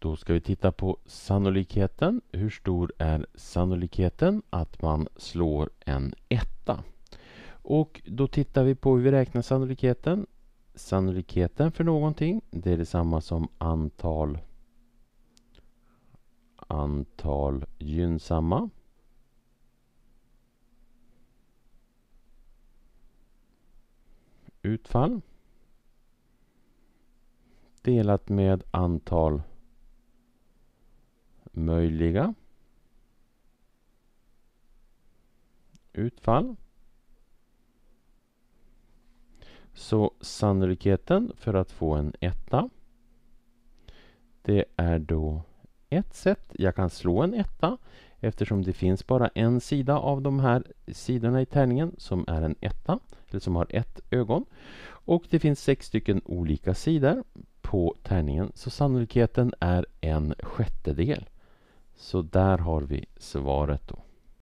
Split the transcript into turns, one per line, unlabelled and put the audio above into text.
Då ska vi titta på sannolikheten. Hur stor är sannolikheten att man slår en etta? Och då tittar vi på hur vi räknar sannolikheten. Sannolikheten för någonting, det är detsamma som antal gynnsamma utfall delat med antal möjliga utfall. Så sannolikheten för att få en etta, det är då ett sätt. Jag kan slå en etta eftersom det finns bara en sida av de här sidorna i tärningen som är en etta, eller som har ett ögon. Och det finns 6 stycken olika sidor på tärningen, så sannolikheten är 1/6. Så där har vi svaret då.